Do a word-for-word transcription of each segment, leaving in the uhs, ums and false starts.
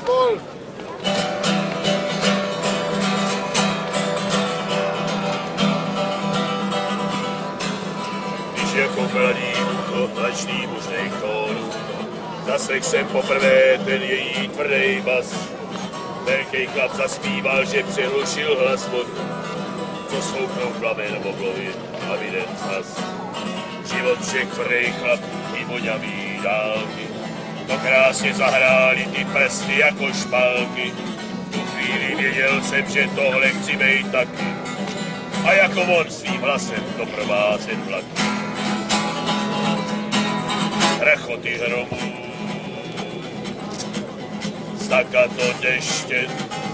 spol. Když jako mladý do mlačný mužných tónů zaslech jsem poprvé ten její tvrdý bas. Velký chlap zaspíval, že přehlušil hlas vodu, co slouknou plamen oblovy a viden zhas. Život všech tvrdých chlapů i voňavý dálky, to krásně zahráli ty prsty jako špalky. V tu chvíli věděl jsem, že tohle chci bejt taky a jako on svým hlasem doprovázet vlaky. Rachoty hromů, stakato deště,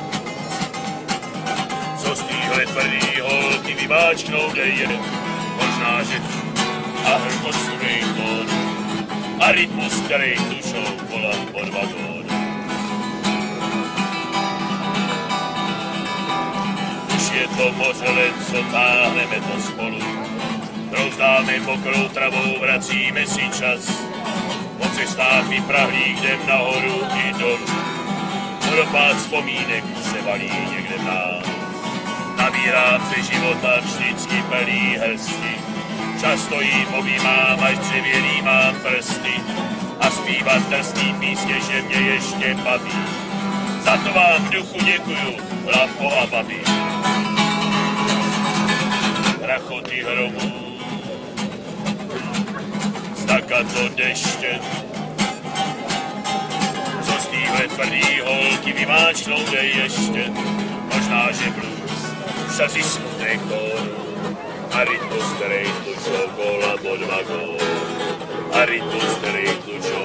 co z týhle tvrdý holky vymáčknou deje. Možná, že a hrko studej tón a rytmus, který dušou volá pod vagón. Už je to mořelec, co táhneme to spolu, rouzdáme mokrou travou, vracíme si čas. Po cestách vyprahlí jdem nahoru i dolů, vodopád vzpomínek se valí někde v nás. Nabírám ze života vždycky plný hrsti, často jim objímám, až dřevěný mám prsty a zpívat drsný písně, že mě ještě baví. Za to vám v duchu děkuju, lampo a babi. Rachoty hromů, stakato deště, co z týhle tvrdý holky vymáčknou dej ještě. Možná, že blues, šazy smutek tónů a rytmus, který tlučou kola pod vagón. A rytmus, který tlučou